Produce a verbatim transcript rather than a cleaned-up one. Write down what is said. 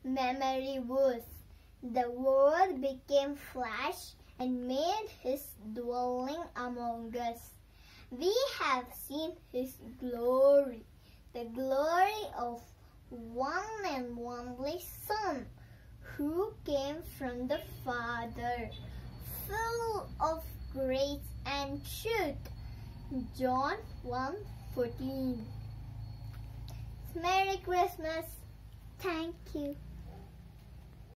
memory verse. The Word became flesh and made his dwelling among us. We have seen his glory, the glory of one and only Son, who came from the Father, full of grace and truth. John one fourteen. Merry Christmas. Thank you.